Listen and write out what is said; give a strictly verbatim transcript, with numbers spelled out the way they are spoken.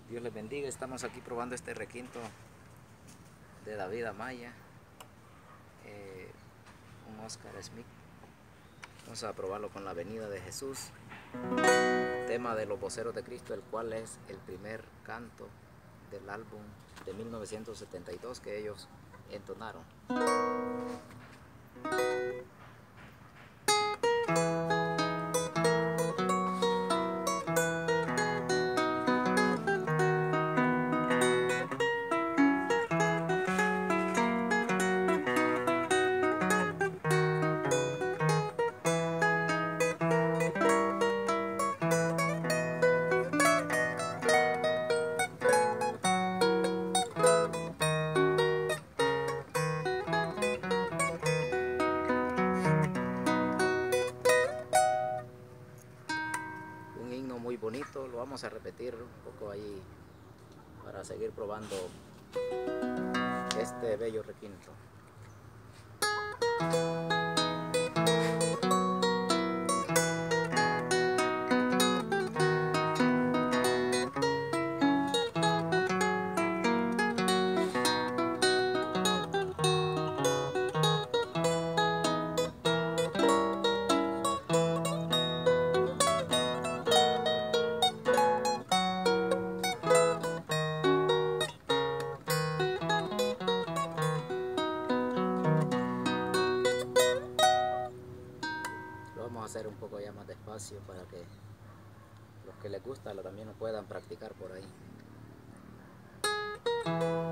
Dios les bendiga. Estamos aquí probando este requinto de David Amaya, eh, un Oscar Smith. Vamos a probarlo con la venida de Jesús, tema de los voceros de Cristo, el cual es el primer canto del álbum de mil novecientos setenta y dos que ellos entonaron. Un himno muy bonito, lo vamos a repetir un poco ahí para seguir probando este bello requinto. Lo vamos a hacer un poco ya más despacio para que los que les gusta también lo puedan practicar por ahí.